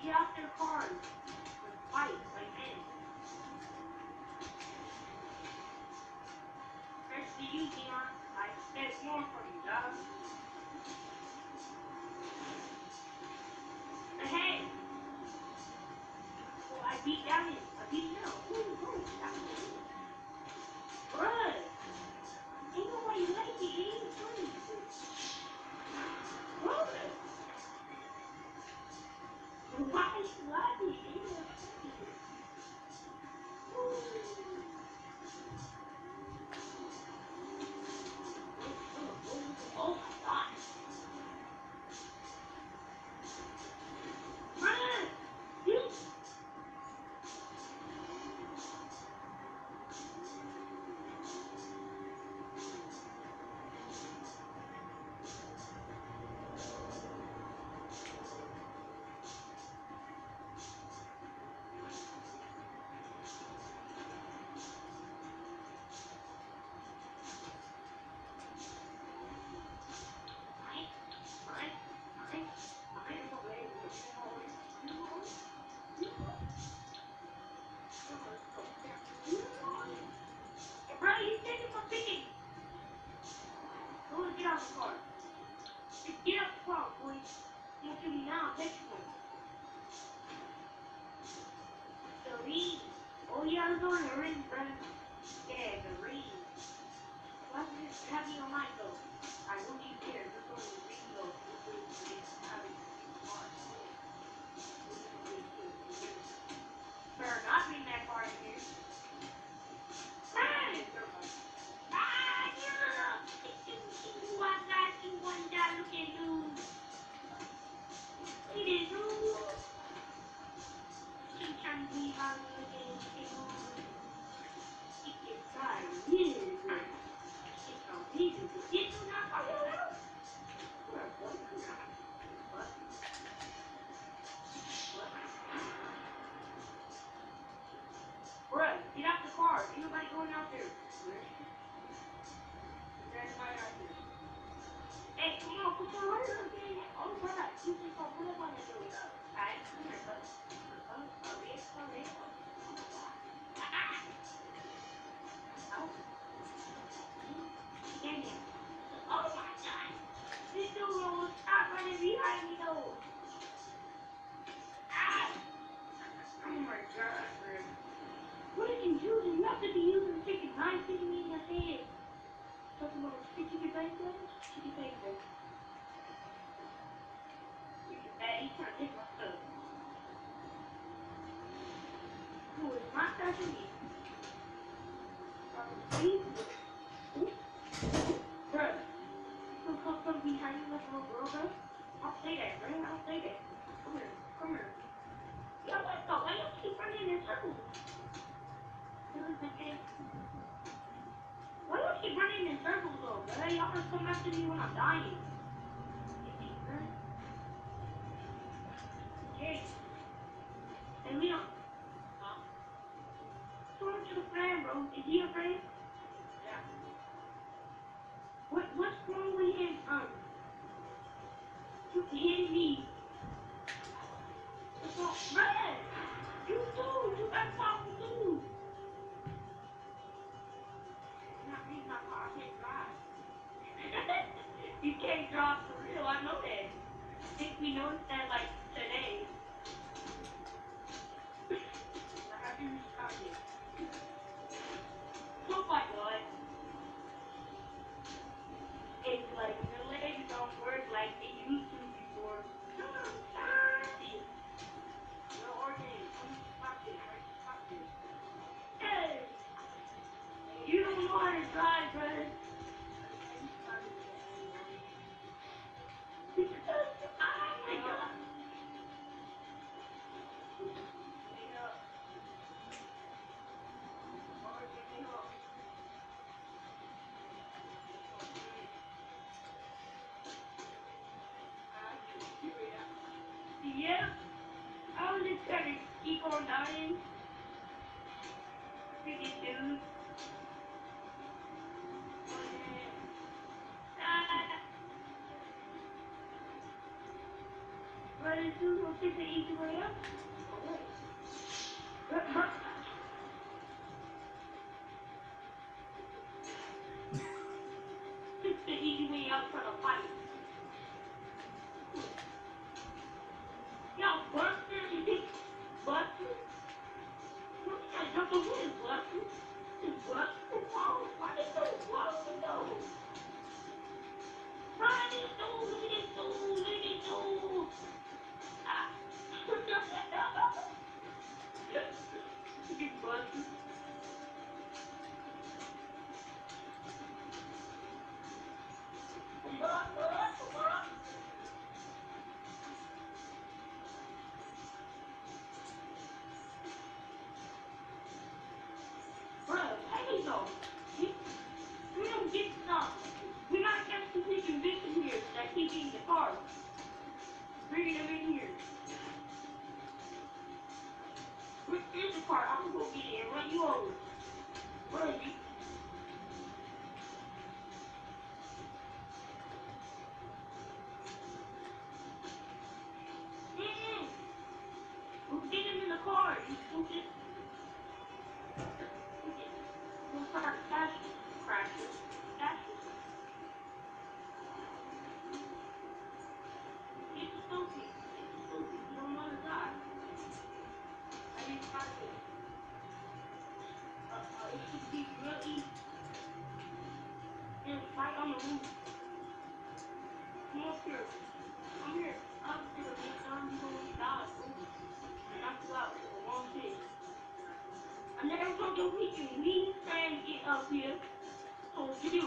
get off their cars. Like, fight, like men. First to you, Dion. I expect more from you, dog. But hey, well, I beat down him. I beat him down. Ooh, stop. Bruh. Ain't nobody like it. It ain't funny. Bruh. Why is you laughing? It ain't funny. Oh my god. Bruh. You. Bro, you taking my picking. Go and get out the car. Just get out the car, boy. You have to be now, text you. The ring. Oh yeah, I was on the ring, bro. Yeah, the ring. Why does this have me on my though? I don't even care. Just go to the ring though. Better not bring that car in here. Ah, yeah. One guy, one guy, look at you. Look at you. She trying to be how you look at you. She gets tired. Yeah. It's so easy. Did you not follow that? Bruh, get out the car. Ain't nobody going out there. There's nobody out there. Hey, come on, put your lights on, man. Oh, bruh. You just gonna put up on the door. Alright, come here, bud. Come here, come here. Ah! Ow. Damn it. Oh my god. This dude will stop running behind me, though. Ah! Oh my god, bro. What are you using? You have to be using the freaking knife hitting me in the head. Talking about sticky potato? Sticky potato. Freaking bad. He's trying to take my stuff. Who is not touching me? Please? Bruh. Don't come behind me like a little girl, bro. I'll say that, bro. I'll say that. Come here. Come here. Yo, what the? Why you keep running in circles? Why do you keep running in circles though, bro? Y'all gonna come after me when I'm dying. Okay. And we don't. Talk to the friend, bro. Is he a friend? Yeah. What's wrong with him? You hitting me. What's wrong? Red! You too! You got something too! Not me, not my I can't drive. You can't drive for real, I know that. I think we noticed that like today. Like I do start it. Oh my god. It's like your legs don't work like they used to before. No organ. Stop it, right? Stop it. Hey! You don't know how to drive, brother. Oh my god. Yeah. I was just trying to keep on dying. Freaking dude. But is too. We'll take the easy way up. Alright. Take the easy way out for the fight. Yo, Buster, you think Buster? I don't know who is Buster. Is Buster? Wow, why did you wow, no? Run it, no, look at it, no, look at it, no. Ah. Big Buster. Bro, hey, though. We don't get stuff. We gotta catch the freaking victim here that keep eating the car. Bringing them in here. Here's the car. I'm gonna go get it and run you over. Where is he? We'll get him in the car. You stupid. We'll start crashing. Crashes. Crashes. It's stupid. It's stupid. You don't want to die. I didn't try to. It should be real easy. There's a fight on the roof. Come up here. Come here. Up here. Next time you gonna die. Knock you out with the wrong thing. I never told you we can trying to get up here. So what you do?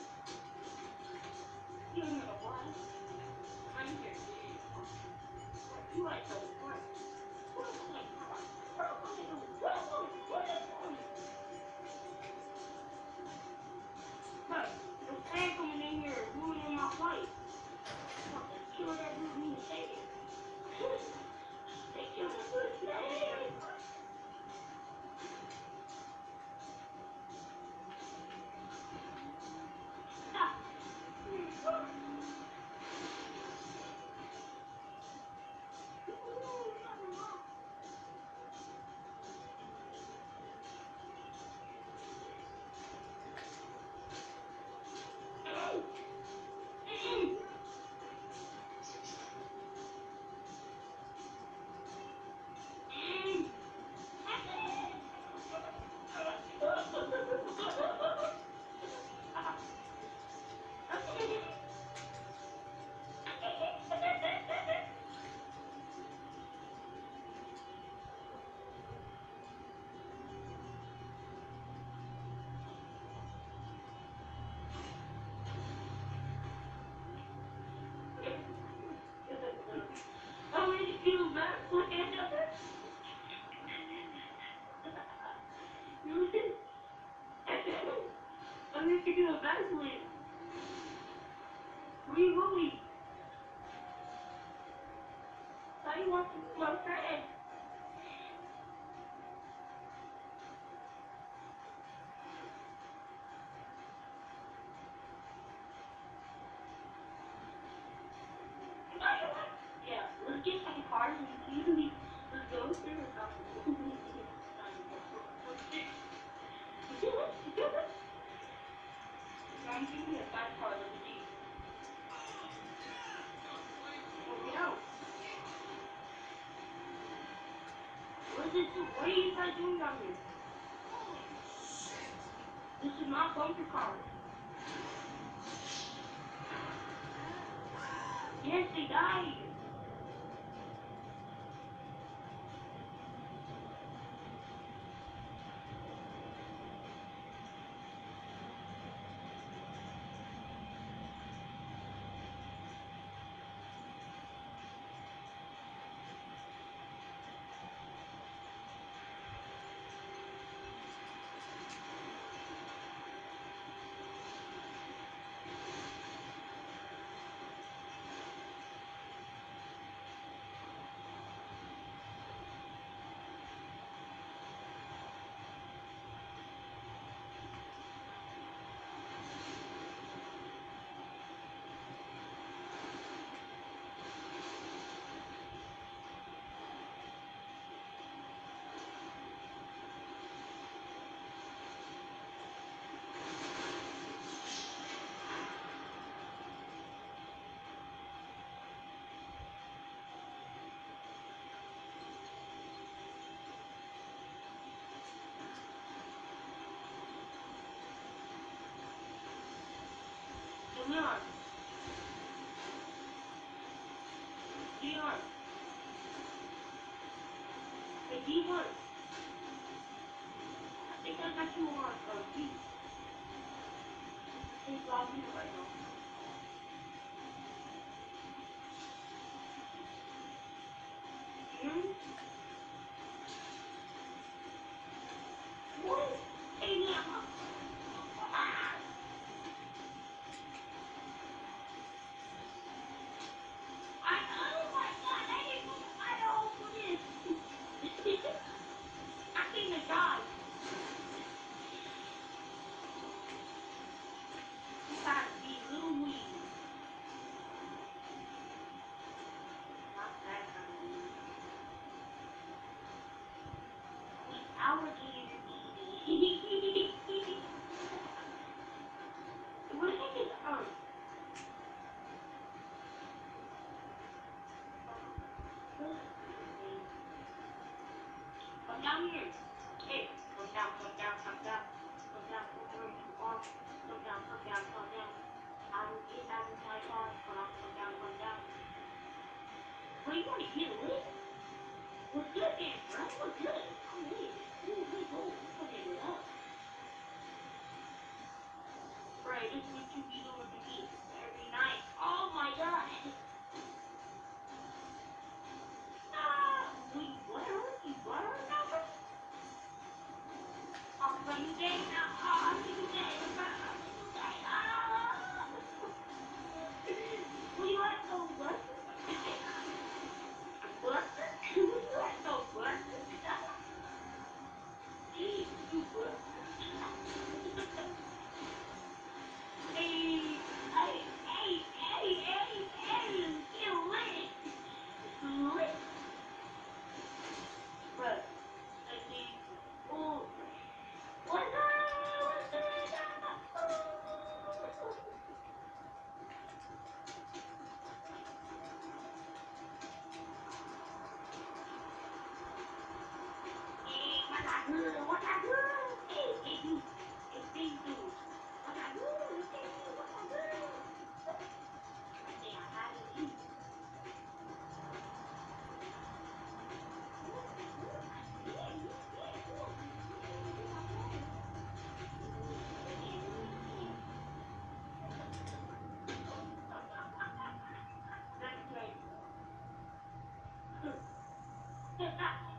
You don't know why. I'm here. You like the what? But the fan coming in here ruining my flight. Kill that dude in the second. They killed the good man. Stop. I made you feel bad for it. I made you feel bad for it. Where you going? How you want to be my friend? Yeah, let's get some cars and see. Let's go through or something. I'm giving you a 5 car, let me see. Well, get out. What are you guys doing down here? This is not bunker car. Yes, they died. D1. I think I got you on D. He's logged in right now. Hmm? What? Hey, yeah. Ah! Oh my god, I didn't know I don't do this. I think the guy. He got to be little weed. Not that kind of weed. With alligator weed. What the heck is come down here. Hey, come down, come down, come down. Come down, come down, come down, come down, come down. I will get out of my car. Come on, come down, come down. What do you want to get lit? What's good, man, bro? What's good? I'm lit. Ooh, let's go. Let's go get it up. Bro, this is what you be doing to me every night. Oh my god. Ah, we blur? You blur now, bro? Oh, so you gay now? Oh, you gay, bro. You gay. Ah. Where you at, though, Buster? Buster? Where you at, though, Buster? You Buster? Hey, hey, hey, hey, hey, hey, get lit. Lit. Bro, I see. Oh, what's up? What's up? Hey, what's up, good? What's up, good? Hey, hey, you. Hey, big dude. What's up, good? Hey, what's up, good? I think I had it. You. Yeah, you. Yeah, cool. Yeah, you my boy. That's right.